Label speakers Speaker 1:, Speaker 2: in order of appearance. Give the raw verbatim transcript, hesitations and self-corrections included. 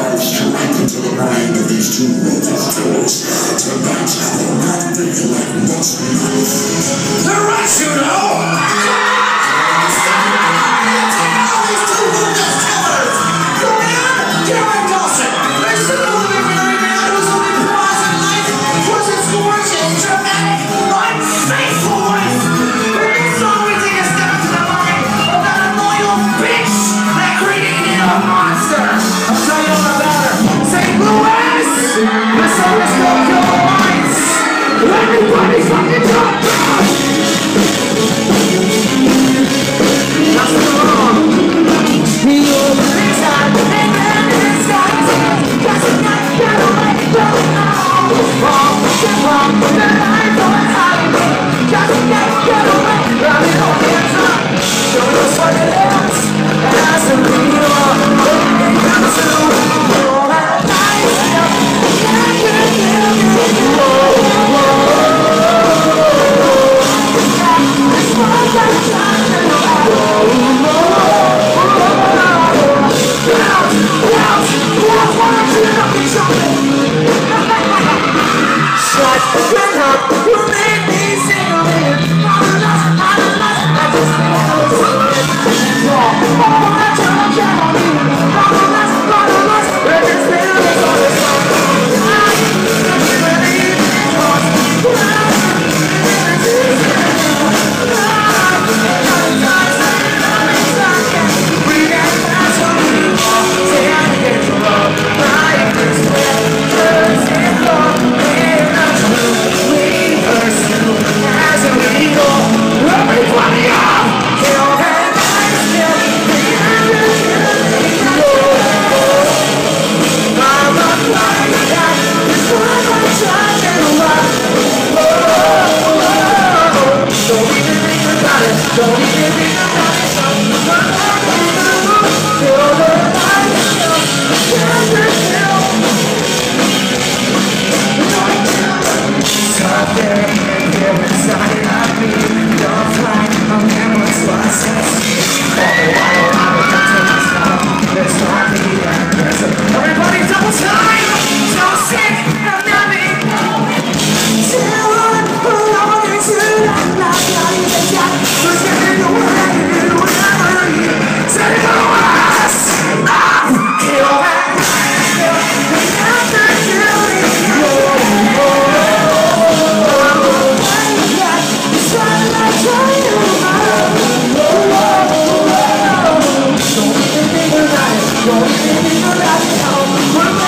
Speaker 1: dives straight into the mind of these two multi-stores. Tonight, we're not thinking like most people. They're right, you know! Take all these two Lucas killers! Joanne, Gary Dawson! They should have been married man whose only prize in life was his gorgeous, dramatic, unfaithful wife! But this song we take a step into the mind of that unloyal bitch that created a monster! I'll tell you all about her. Saint Louis! The song is called Kill the Lights! Everybody fucking jump down! That's the wrong. The old inside, and then inside, just a night, get away, don't know. From the from the life of a highway, just a night, get away, running on the top. Show us what it is, as a real, when it comes to all that night stuff. Can't get it, whoa, whoa. It's more than time to know. Shut up, you make me sing a minute. I'm lost, I'm lost, I just feel so good. Oh, I tell you, I'm lost, I'm lost, I just feel so good. I believe it was, we got past on you all, say I get to love, life is where turns and love. As a eagle, everybody up! Kill that night, kill I'm not like that. It's one of my time in a while. Don't even think about it. Don't even think about it. Kill the night, kill, kill the kill. Stop there and here inside of me. Don't fly, I'm never what's all the while I'm about to stop. There's nothing that there's a everybody double time. So sick of nothing. Still on, belonging to that night. Not even got who's getting away. Whatever you say to us. Ah, kill that night. Kill, after killing you. Don't even think about it. Don't even think about it.